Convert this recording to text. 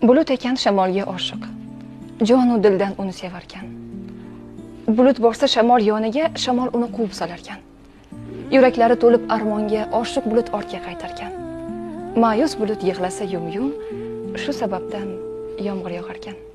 Bulut ekan shamolga oshiq, jonu dildan uni sevarkan. Bulut borsa shamol yoniga, shamol uni quvib solarkan. Yuraklari to'lib armonga, oshiq bulut ortga qaytarkan. Ma'yus bulut yig'lasa yum-yum, shu sababdan yomg'ir yog'arkan.